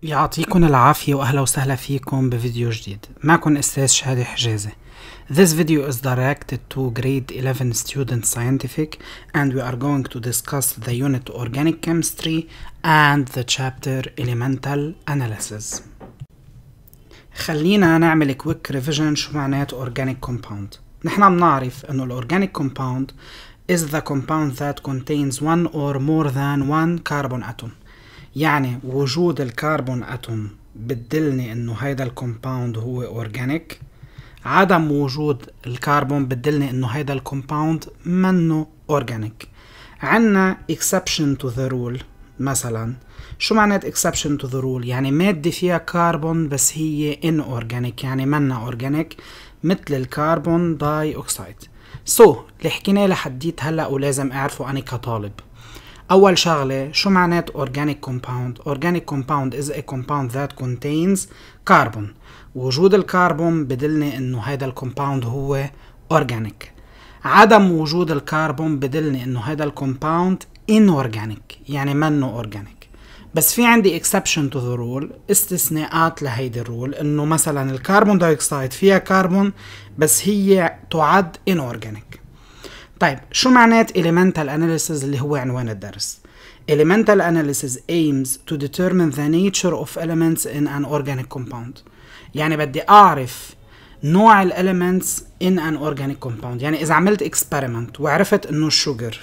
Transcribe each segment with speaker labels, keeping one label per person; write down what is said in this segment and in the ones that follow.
Speaker 1: يعطيكم العافية وأهلا وسهلا فيكم بفيديو جديد. معكم أستاذ شادي حجازي. This video is directed to grade 11 students scientific and we are going to discuss the unit organic chemistry and the chapter elemental analysis. خلينا نعمل quick revision شو معنات organic compound. نحن بنعرف انه الorganic compound is the compound that contains one or more than one carbon atom. يعني وجود الكربون اتوم بدلني انه هيدا الكومباوند هو اورجانيك، عدم وجود الكربون بدلني انه هيدا الكومباوند منه اورجانيك. عنا exception to the rule. مثلا شو معنات exception to the rule؟ يعني مادة فيها كربون بس هي inorganic، يعني منها اورجانيك، مثل الكربون داي اوكسيد. اللي حكيناه لحديت هلا ولازم اعرفه اني كطالب. أول شغلة شو معنات organic compound؟ organic compound is a compound that contains carbon. وجود الكربون بدلني إنه هيدا الكومباوند هو organic. عدم وجود الكربون بدلني إنه هيدا الكومباوند inorganic، يعني منه organic. بس في عندي exception to the rule، استثناءات لهيدي الرول، إنه مثلا الكربون دايوكسيد فيها كربون بس هي تعد inorganic. طيب شو معنات elemental analysis اللي هو عنوان الدرس؟ elemental analysis aims to determine the nature of elements in an organic compound. يعني بدي أعرف نوع الاليمنتس in an organic compound. يعني إذا عملت experiment وعرفت إنه الشوجر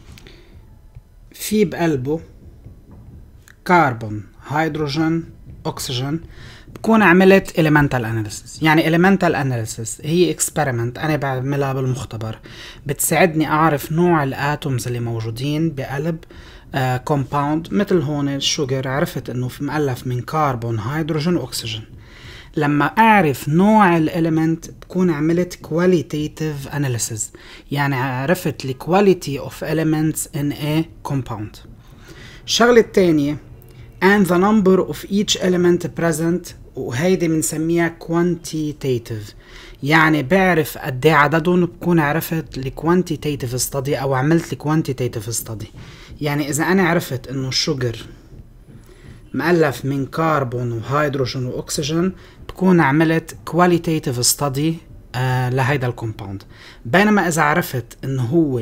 Speaker 1: في بقلبه كربون، هيدروجين، أكسجين، بكون عملت elemental analysis. يعني elemental analysis هي experiment أنا بعملها بالمختبر، بتساعدني أعرف نوع الاتومز اللي موجودين بقلب compound. مثل هون الشوجر عرفت إنه مؤلف من كربون، هيدروجين، وأكسجين. لما أعرف نوع الإليمنت بكون عملت qualitative analysis، يعني عرفت ال quality of elements in a compound. الشغلة الثانية and the number of each element present، وهيدي بنسميها quantitative، يعني بعرف قد ايه عددهم، بكون عرفت ال quantitative study او عملت ال quantitative study. يعني اذا انا عرفت انه الشوجر مؤلف من كربون وهيدروجين واكسجين، بكون عملت qualitative study لهيدا الكومباوند. بينما اذا عرفت انه هو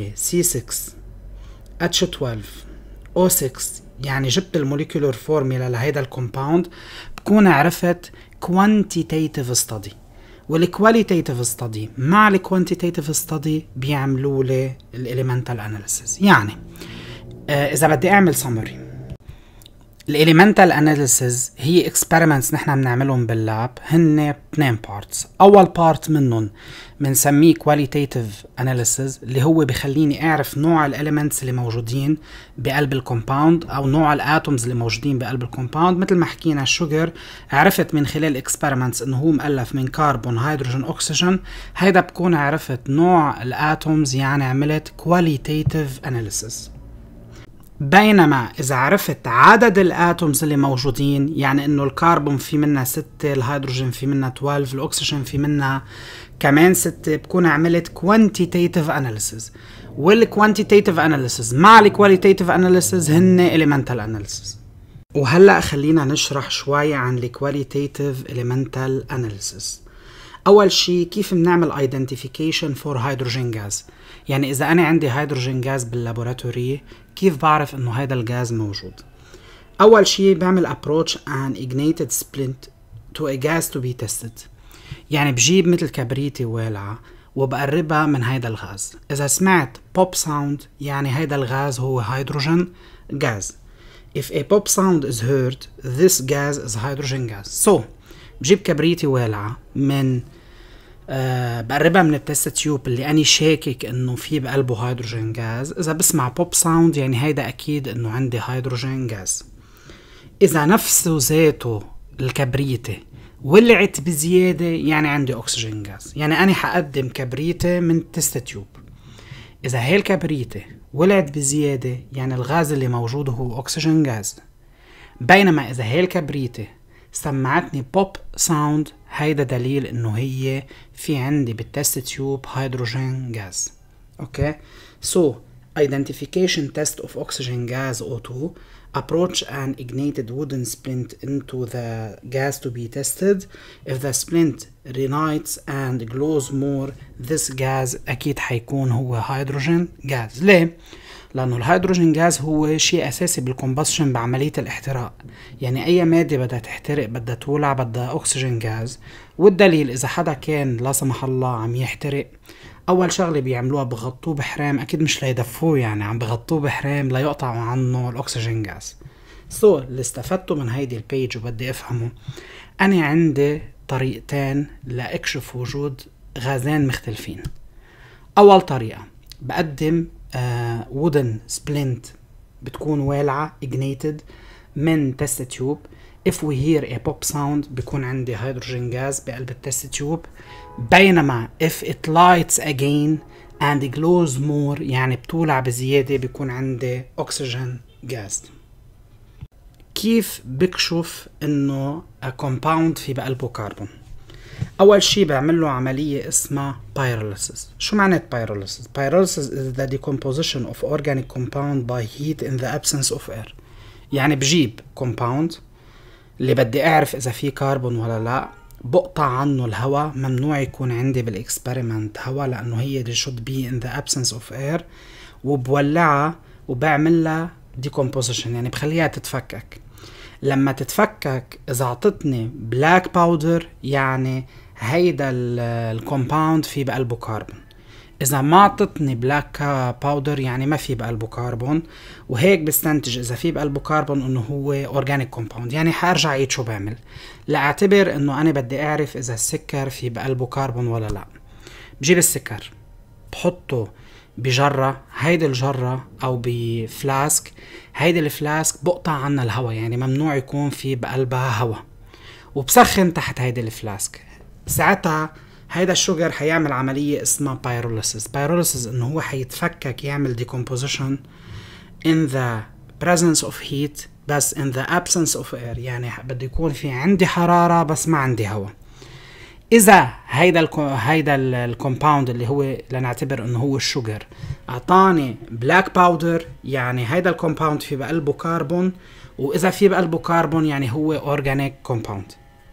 Speaker 1: C6H12O6، يعني جبت الموليكولر فورميلا لهيدا الكومباوند، بكون عرفت quantitative study. والqualitative study مع الquantitative study بيعملوا لي الelemental analysis. يعني إذا بدي أعمل summary، الelemental analysis هي experiments نحن بنعملهم باللاب، هن 2 parts. أول part منهم بنسميه qualitative analysis، اللي هو بخليني أعرف نوع الاليمنتس اللي موجودين بقلب الكومباوند أو نوع الاتومز اللي موجودين بقلب الكومباوند. مثل ما حكينا الشوجر عرفت من خلال experiments إنه هو مؤلف من كربون، هيدروجين، أكسجين. هيدا بكون عرفت نوع الاتومز، يعني عملت qualitative analysis. بينما إذا عرفت عدد الاتومز اللي موجودين، يعني إنه الكربون في منها 6، الهيدروجين في منها 12، الأكسجين في منها كمان 6، بكون عملت quantitative analysis. والquantitative analysis مع الqualitative analysis هن elemental analysis. وهلأ خلينا نشرح شوي عن الqualitative elemental analysis. أول شي كيف بنعمل identification for hydrogen gas. يعني إذا أنا عندي هيدروجين غاز باللابوراتوري، كيف بعرف إنه هيدا الغاز موجود؟ أول شي بعمل approach an ignited splint to a gas to be tested. يعني بجيب مثل كبريتي والعة وبقربها من هيدا الغاز. إذا سمعت pop sound، يعني هيدا الغاز هو هيدروجين غاز. If a pop sound is heard, this gas is hydrogen gas. بجيب كبريتي والعة من بقربها من التست تيوب اللي أنا شاكك إنه في بقلبه هيدروجين غاز. إذا بسمع بوب ساوند، يعني هيدا أكيد إنه عندي هيدروجين غاز. إذا نفسه ذاته الكبريتة ولعت بزيادة، يعني عندي أكسجين غاز. يعني أنا حقدم كبريتة من التست تيوب، إذا هي الكبريتة ولعت بزيادة، يعني الغاز اللي موجود هو أكسجين غاز. بينما إذا هي الكبريتة سمعتني بوب ساوند، هيدا دليل انه هي في عندي بالتست تيوب هيدروجين غاز. اوكي، identification test of oxygen gas O2 approach an ignited wooden splint into the gas to be tested. If the splint reignites and glows more, this gas أكيد حيكون هو هيدروجين غاز. ليه؟ لأنه الهيدروجين غاز هو شيء أساسي بالكومبشن بعملية الاحتراق. يعني أي مادة بدها تحترق بدها تولع بدها أكسجين غاز. والدليل إذا حدا كان لا سمح الله عم يحترق، أول شغلة بيعملوها بغطوه بحرام، أكيد مش ليدفوه، يعني عم بغطوه بحرام ليقطعوا عنه الأكسجين غاز. اللي استفدته من هيدي البيج وبدي أفهمه، أنا عندي طريقتين لأكشف وجود غازين مختلفين. أول طريقة بقدم wooden splint بتكون والعة ignited من تست تيوب. if we hear a pop sound بيكون عندي هيدروجين غاز بقلب التست تيوب. بينما if it lights again and glows more يعني بتولع بزيادة بيكون عندي أكسجين غاز. كيف بكشف انه compound في بقلبه كربون؟ اول شي بعمل له عملية اسمها pyrolysis. شو معنات pyrolysis؟ pyrolysis is the decomposition of organic compound by heat in the absence of air. يعني بجيب compound اللي بدي اعرف اذا فيه كربون ولا لا، بقطع عنه الهواء، ممنوع يكون عندي بالاكسبيرمنت هواء لانه هي دي should be in the absence of air، وبولعها وبعمل لها decomposition يعني بخليها تتفكك. لما تتفكك اذا عطتني بلاك باودر يعني هيدا الكومباوند في بقلبه كربون، اذا ما عطتني بلاك باودر يعني ما في بقلبه كربون. وهيك بستنتج اذا في بقلبه كربون انه هو اورجانيك كومباوند. يعني حارجع عيد شو بعمل لاعتبر انه انا بدي اعرف اذا السكر في بقلبه كربون ولا لا. بجيب السكر بحطه بجرة، هيدي الجرة او بفلاسك، هيدي الفلاسك بقطع عنها الهواء يعني ممنوع يكون في بقلبها هواء، وبسخن تحت هيدي الفلاسك. ساعتها هيدا الشوجر حيعمل عملية اسمها pyrolysis. pyrolysis انه هو حيتفكك يعمل decomposition in the presence of heat بس in the absence of air، يعني بده يكون في عندي حرارة بس ما عندي هواء. اذا هيدا الكومباوند اللي هو لنعتبر انه هو الشوجر اعطاني بلاك باودر يعني هيدا الكومباوند في بقلبه كربون، واذا في بقلبه كربون يعني هو اورجانيك كومباوند.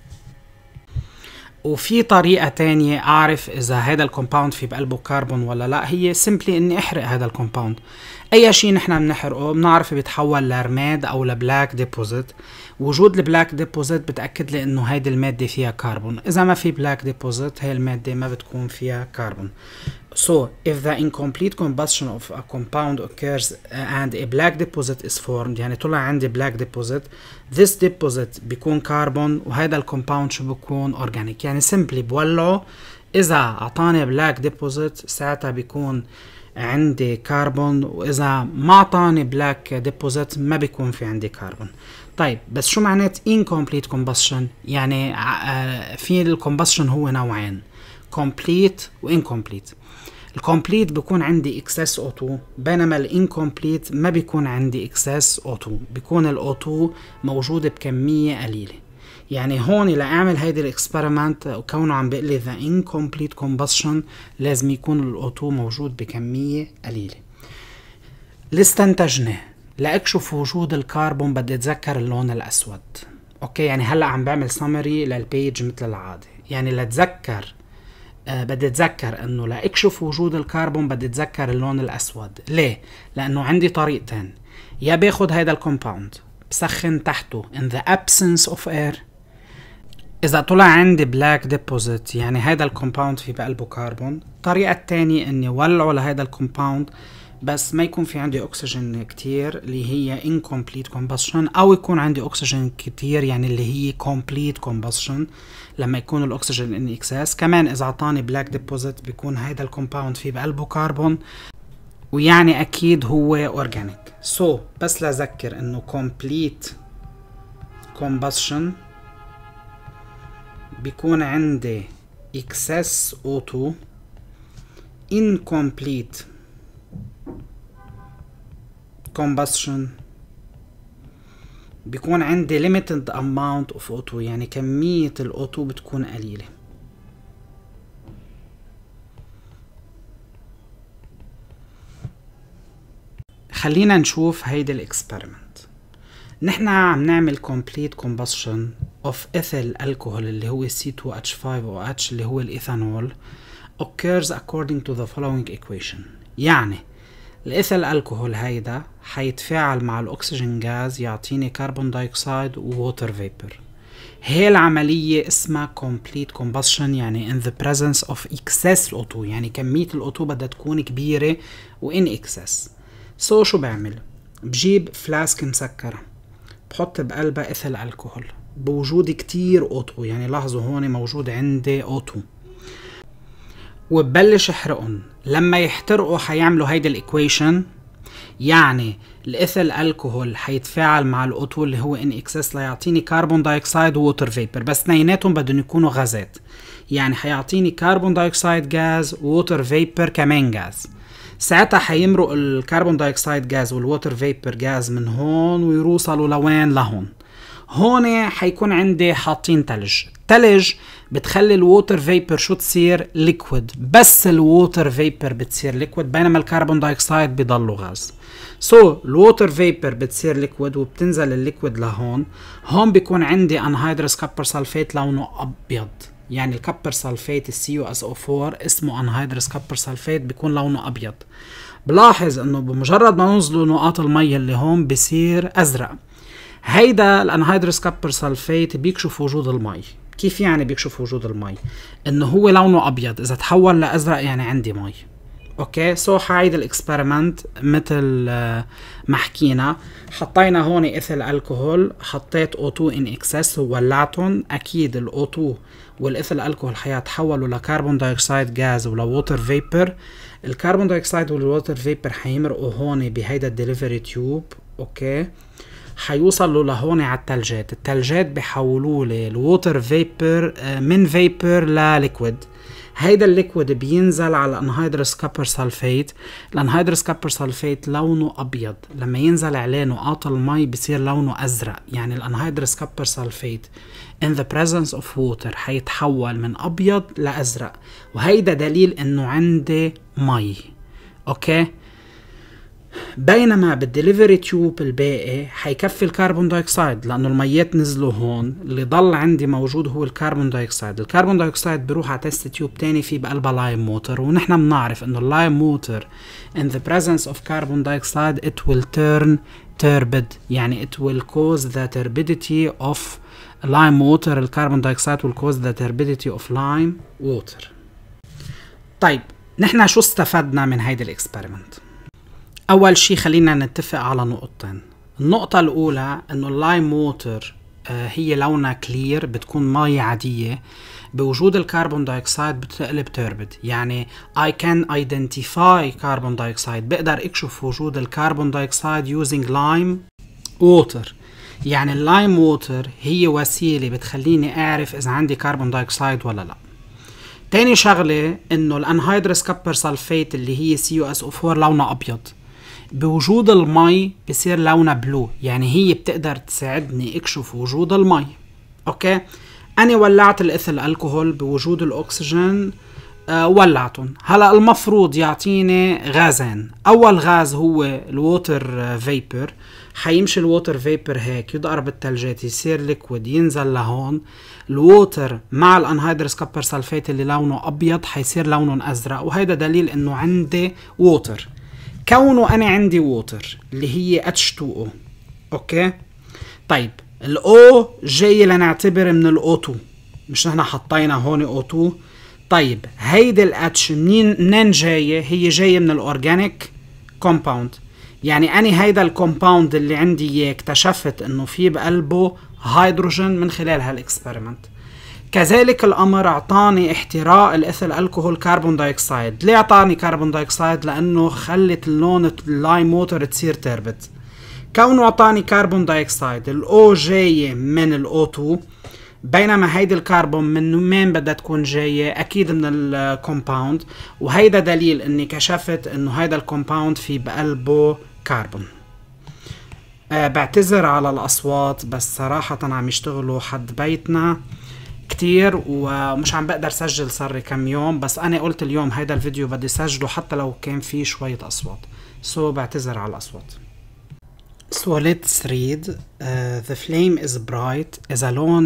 Speaker 1: وفي طريقة تانية اعرف اذا هيدا الكومباوند في بقلبه كربون ولا لا، هي سيمبلي اني احرق هذا الكومباوند. اي شيء نحن بنحرقه بنعرف بيتحول لرماد او لبلاك ديبوزيت. وجود البلاك ديبوزيت بتاكد لي انه هيدي الماده فيها كربون. اذا ما في بلاك ديبوزيت هي الماده ما بتكون فيها كربون. So if the incomplete combustion of a compound occurs and a black deposit is formed يعني طلع عندي black deposit، this deposit بيكون كربون وهيدا الكومباوند شو بيكون اورجانيك. يعني سيمبلي بولعه، اذا اعطاني بلاك ديبوزيت ساعتها بيكون عندي كربون، واذا ما اعطاني بلاك ديبوزيت ما بيكون في عندي كربون. طيب بس شو معنات incomplete combustion؟ يعني في الكومبشن هو نوعين، complete و incomplete. الكومبليت بيكون عندي excess O2 بينما الانكمبليت ما بيكون عندي excess O2، بيكون الO2 موجود بكمية قليلة. يعني هون لأعمل هيدي الاكسبيرمنت وكونه عم بيقلي the incomplete combustion لازم يكون الO2 موجود بكمية قليلة. لاستنتجنا لأكشف وجود الكربون بدي اتذكر اللون الأسود. اوكي يعني هلأ عم بعمل سمري للبيج مثل العادة. يعني لتذكر بدي اتذكر انه لاكشف وجود الكربون بدي اتذكر اللون الاسود. ليه؟ لانه عندي طريقتين، يا باخد هيدا الكومباوند بسخن تحته in the absence of air، اذا طلع عندي black deposit يعني هيدا الكومباوند في بقلبه كربون. الطريقة الثانية اني ولعه لهيدا الكومباوند بس ما يكون في عندي اكسجين كتير اللي هي incomplete combustion، او يكون عندي اكسجين كتير يعني اللي هي complete combustion لما يكون الاكسجين ان اكسس. كمان اذا اعطاني بلاك ديبوزيت بيكون هيدا الكومباوند في بقلبه كربون ويعني اكيد هو اورجانيك. بس لأذكر انه complete combustion بيكون عندي excess O2، incomplete combustion بيكون عندي limited amount of O2 يعني كمية ال O2 بتكون قليلة. خلينا نشوف هيدا الاكسبيرمنت. نحن عم نعمل complete combustion of ethyl alcohol اللي هو C2H5OH اللي هو الإيثانول occurs according to the following equation. يعني الإيثيل الكحول هيدا حيتفاعل مع الأكسجين غاز يعطيني كربون دايوكسيد ووتر فيبر. هي العملية اسمها complete combustion، يعني in the presence of excess O2، يعني كمية ال O2 بدها تكون كبيرة و in excess. شو بعمل؟ بجيب فلاسك مسكرة، بحط بقلبها إيثيل الكحول بوجود كتير O2، يعني لاحظوا هون موجود عندي O2، وببلش احرقهم. لما يحترقوا حيعملوا هيدا الايكويشن، يعني الايثيل الكحول حيتفاعل مع الاوتو اللي هو ان اكسس ليعطيني كربون دايوكسيد ووتر فيبر، بس اثنيناتهم بدهم يكونوا غازات، يعني حيعطيني كربون دايوكسيد غاز ووتر فيبر كمان غاز. ساعتها حيمرق الكربون دايوكسيد غاز والووتر فيبر غاز من هون ويوصلوا لوين؟ لهون. هون حيكون عندي حاطين تلج بتخلي الووتر فيبر شو تصير؟ ليكويد، بس الووتر فيبر بتصير ليكويد بينما الكربون دايوكسيد بيضلوا غاز. الووتر فيبر بتصير ليكويد وبتنزل الليكويد لهون. هون بيكون عندي انهيدرس كبر سلفيت لونه ابيض، يعني الكبر سلفيت CuSO4 اسمه انهيدرس كبر سلفيت بيكون لونه ابيض. بلاحظ انه بمجرد ما ننزلوا نقاط المي اللي هون بصير ازرق. هيدا الانهيدرس كبر سلفيت بيكشف وجود المي. كيف يعني بيكشف وجود المي؟ انه هو لونه ابيض، اذا تحول لازرق يعني عندي مي. اوكي، حعيد الاكسبيرمنت مثل ما حكينا. حطينا هون ايثيل الكحول، حطيت O2 ان اكسس وولعتهم، اكيد ال O2 والايثيل الكحول حيتحولوا لكربون دايوكسيد غاز ولووتر فيبر. الكربون دايوكسيد والووتر فيبر حيمرقوا هون بهيدا الدليفري تيوب. اوكي، حيوصلوا لهون على التلجات بيحولوا لي الووتر فيبر من فيبر لليكويد. هيدا الليكويد بينزل على الانهيدرس كبر سلفيت. الانهيدرس كبر سلفيت لونه ابيض، لما ينزل عليه نقاط المي بصير لونه ازرق، يعني الانهيدرس كبر سلفيت in the presence of water حيتحول من ابيض لازرق، وهيدا دليل انه عندي مي. اوكي، بينما بالدليفري تيوب الباقي حيكفي الكربون دايوكسيد، لانه الميات نزلوا هون، اللي ضل عندي موجود هو الكربون دايوكسيد. الكربون دايوكسيد بيروح على تيست تيوب تاني في بقلبها لايم موتر، ونحن بنعرف انه اللايم موتر in the presence of carbon dioxide it will turn turbid، يعني it will cause the turbidity of lime water. الكربون دايوكسيد will cause the turbidity of lime water. طيب نحن شو استفدنا من هيدا الاكسبيرمنت؟ أول شي خلينا نتفق على نقطتين. النقطة الأولى إنه اللايم ووتر هي لونها كلير، بتكون مي عادية، بوجود الكربون دايوكسيد بتقلب تربد، يعني I can identify carbon dioxide، بقدر اكشف وجود الكربون دايوكسيد using lime water. يعني اللايم ووتر هي وسيلة بتخليني أعرف إذا عندي كربون دايوكسيد ولا لا. تاني شغلة إنه الانهيدرس كبر سلفيت اللي هي CuSO4 لونها أبيض، بوجود المي بصير لونها بلو، يعني هي بتقدر تساعدني اكشف وجود المي. اوكي، انا ولعت الايثيل الكحول بوجود الاكسجين، ولعتهم. هلا المفروض يعطيني غازين. اول غاز هو الووتر فيبر، حيمشي الووتر فيبر هيك يضرب الثلجات يصير ليكويد ينزل لهون. الووتر مع الانهيدرس كبر سلفيت اللي لونه ابيض حيصير لونهم ازرق، وهيدا دليل انه عندي ووتر. كونه انا عندي ووتر اللي هي H2O. اوكي، طيب الO جاي لنعتبر من الO2، مش نحن حطينا هون O2. طيب هيدي الاتش منين جايه؟ هي جايه من الاورجانيك كومباوند، يعني انا هيدا الكومباوند اللي عندي اياه اكتشفت انه في بقلبه هيدروجين من خلال هالاكسبيرمنت. كذلك الامر اعطاني احتراق الايثيل الكحول كربون دايوكسيد. ليه اعطاني كربون دايوكسيد؟ لانه خلت اللون اللايم ووتر تصير تربت. كونه اعطاني كربون دايوكسيد، الاو جايه من الاو 2، بينما هيدي الكربون من وين بدها تكون جايه؟ اكيد من الكومباوند، وهيدا دليل اني كشفت انه هيدا الكومباوند في بقلبه كربون. بعتذر على الاصوات، بس صراحه عم يشتغلوا حد بيتنا كتير ومش عم بقدر سجل، صار لي كم يوم، بس انا قلت اليوم هيدا الفيديو بدي سجله حتى لو كان فيه شويه اصوات، بعتذر على الاصوات. So let's read. The flame is bright. إذا لون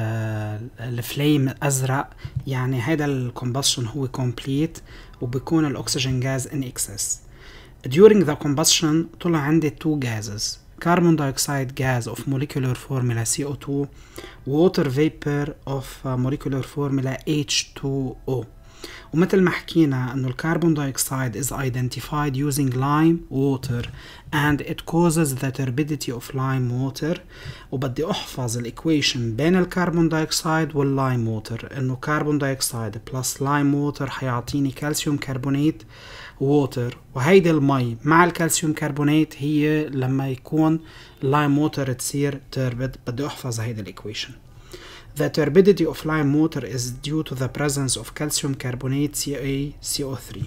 Speaker 1: الفليم أزرق يعني هذا الcombustion هو complete وبيكون الأكسجين غاز in excess. During the combustion طلع عندي two gases. Carbon dioxide gas of molecular formula CO2, water vapor of molecular formula H2O. ومثل ما حكينا انه الكربون دايوكسيد is identified using lime water and it causes the turbidity of lime water. وبدي احفظ الايكويشن بين الكربون دايوكسيد واللايم ووتر انه كربون دايوكسيد بلس لايم ووتر حيعطيني كالسيوم كربونات ووتر، وهيدي المي مع الكالسيوم كربونات هي لما يكون اللايم ووتر تصير تربد. بدي احفظ هيدي الايكويشن. The turbidity of lime water is due to the presence of calcium carbonate CaCO3.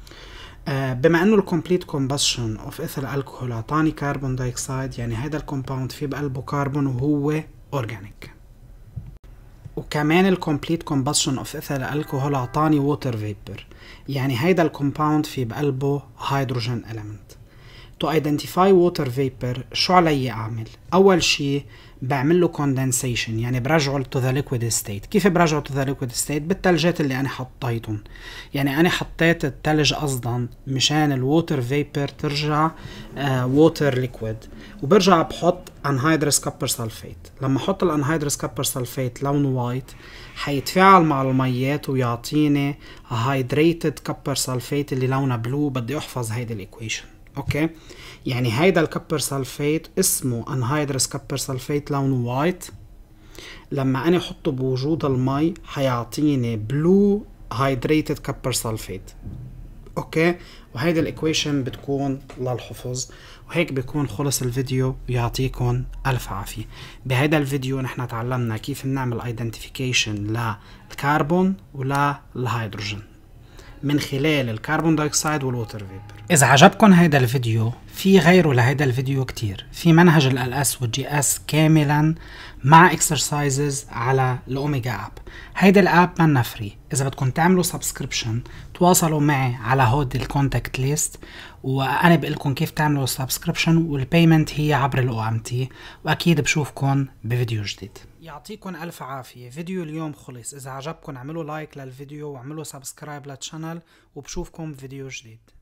Speaker 1: بما انه الكومبليت combustion of ethyl alcohol اعطاني كربون دايوكسيد يعني هذا الكومباوند فيه بقلبه كربون وهو اورجانيك. وكمان الكومبليت combustion of ethyl alcohol اعطاني water vapor يعني هيدا الكومباوند فيه بقلبه هيدروجين element. To identify water vapor شو علي اعمل؟ اول شي بعمل له condensation يعني برجعه to the liquid state. كيف برجعه to the liquid state؟ بالثلجات اللي انا حطيتهم. يعني انا حطيت الثلج قصدا مشان الووتر فيبر ترجع ووتر ليكويد، وبرجع بحط انهيدرس كوبر سلفيت. لما احط الانهيدرس كوبر سلفيت لونه وايت حيتفاعل مع الميات ويعطيني هيدريتد كوبر سلفيت اللي لونه بلو. بدي احفظ هيدي الايكويشن. اوكي، يعني هيدا الكبر سلفيت اسمه انهيدرس كبر سلفيت لونه وايت. لما انا احطه بوجود المي حيعطيني بلو هيدريتد كبر سلفيت. اوكي، وهيدا الايكويشن بتكون للحفظ. وهيك بيكون خلص الفيديو ويعطيكم الف عافية. بهيدا الفيديو نحن تعلمنا كيف نعمل ايدنتيفيكيشن للكربون وللهيدروجين من خلال الكربون دايوكسيد والووتر فيبر. إذا عجبكم هيدا الفيديو في غيره لهيدا الفيديو كتير. في منهج ال LS والجي اس كاملا مع اكسرسايزز على الأوميجا اب. هيدا الاب منا فري. إذا بدكم تعملوا سبسكريبشن تواصلوا معي على هود الكونتاكت ليست وأنا بقلكم كيف تعملوا سبسكريبشن، والبيمنت هي عبر الOMT. وأكيد بشوفكم بفيديو جديد. يعطيكم ألف عافية. فيديو اليوم خلص. إذا عجبكم اعملوا لايك للفيديو واعملوا سبسكرايب للشانل وبشوفكم بفيديو جديد.